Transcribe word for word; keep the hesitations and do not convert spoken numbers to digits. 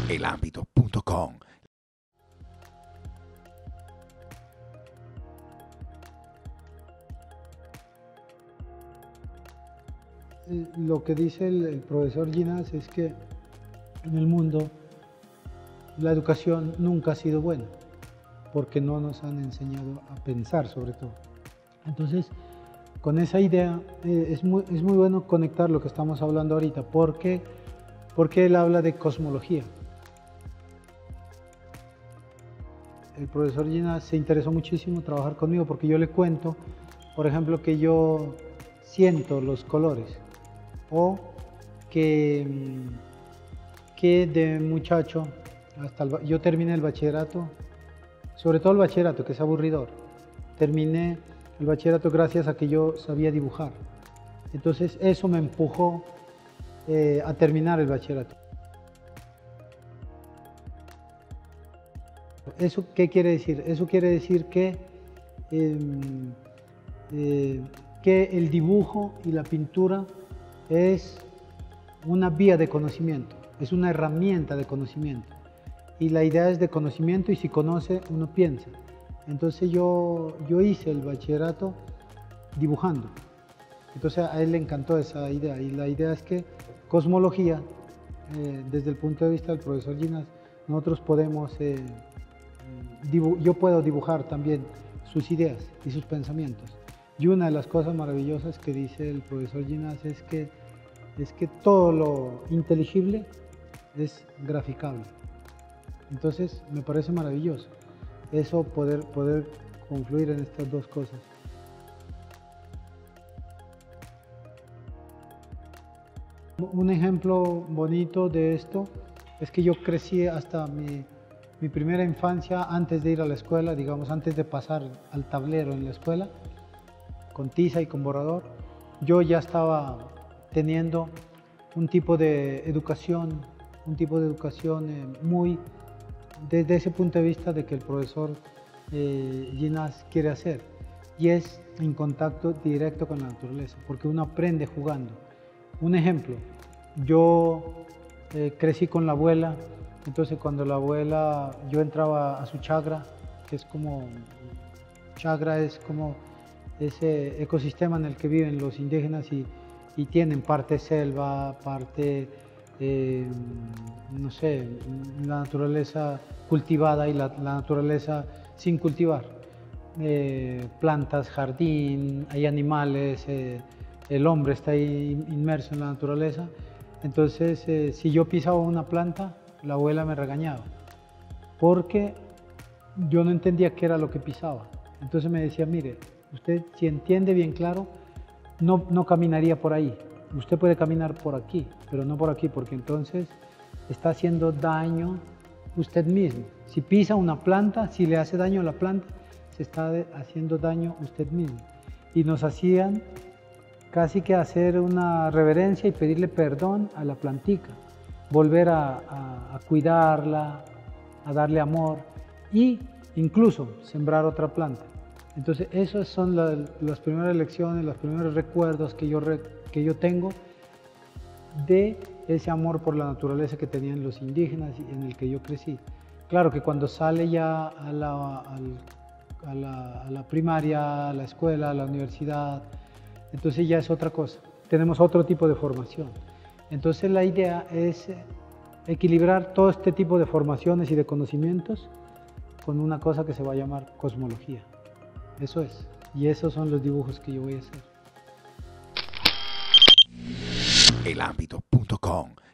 el ámbito punto com. Lo que dice el, el profesor Ginás es que en el mundo la educación nunca ha sido buena, porque no nos han enseñado a pensar sobre todo. Entonces, con esa idea eh, es, muy, es muy bueno conectar lo que estamos hablando ahorita, porque, porque él habla de cosmología. El profesor Ginás se interesó muchísimo en trabajar conmigo porque yo le cuento, por ejemplo, que yo siento los colores, o que, que de muchacho, hasta el, yo terminé el bachillerato, sobre todo el bachillerato, que es aburridor. Terminé el bachillerato gracias a que yo sabía dibujar. Entonces eso me empujó eh, a terminar el bachillerato. ¿Eso qué quiere decir? Eso quiere decir que, eh, eh, que el dibujo y la pintura es una vía de conocimiento, es una herramienta de conocimiento. Y la idea es de conocimiento, y si conoce, uno piensa. Entonces yo, yo hice el bachillerato dibujando. Entonces a él le encantó esa idea. Y la idea es que cosmología, eh, desde el punto de vista del profesor Ginás, nosotros podemos, eh, yo puedo dibujar también sus ideas y sus pensamientos. Y una de las cosas maravillosas que dice el profesor Ginás es que, es que todo lo inteligible es graficable. Entonces me parece maravilloso eso, poder, poder confluir en estas dos cosas. Un ejemplo bonito de esto es que yo crecí hasta mi, mi primera infancia, antes de ir a la escuela, digamos, antes de pasar al tablero en la escuela, con tiza y con borrador, yo ya estaba teniendo un tipo de educación, un tipo de educación eh, muy, desde ese punto de vista de que el profesor eh, Ginás quiere hacer, y es en contacto directo con la naturaleza, porque uno aprende jugando. Un ejemplo, yo eh, crecí con la abuela, entonces cuando la abuela, yo entraba a su chagra, que es como, chagra es como ese ecosistema en el que viven los indígenas y, y tienen parte selva, parte, eh, no sé, la naturaleza cultivada y la, la naturaleza sin cultivar. Eh, plantas, jardín, hay animales, eh, el hombre está ahí inmerso en la naturaleza. Entonces, eh, si yo pisaba una planta, la abuela me regañaba, porque yo no entendía qué era lo que pisaba. Entonces me decía, mire, usted si entiende bien claro, no, no caminaría por ahí. Usted puede caminar por aquí, pero no por aquí, porque entonces está haciendo daño usted mismo. Si pisa una planta, si le hace daño a la planta, se está haciendo daño usted mismo. Y nos hacían casi que hacer una reverencia y pedirle perdón a la plantica, volver a, a, a cuidarla, a darle amor, y incluso sembrar otra planta. Entonces esas son la, las primeras lecciones, los primeros recuerdos que yo, que yo tengo de ese amor por la naturaleza que tenían los indígenas y en el que yo crecí. Claro que cuando sale ya a la, a la, a la primaria, a la escuela, a la universidad, entonces ya es otra cosa, tenemos otro tipo de formación. Entonces la idea es equilibrar todo este tipo de formaciones y de conocimientos con una cosa que se va a llamar cosmología. Eso es, y esos son los dibujos que yo voy a hacer. el ámbito punto com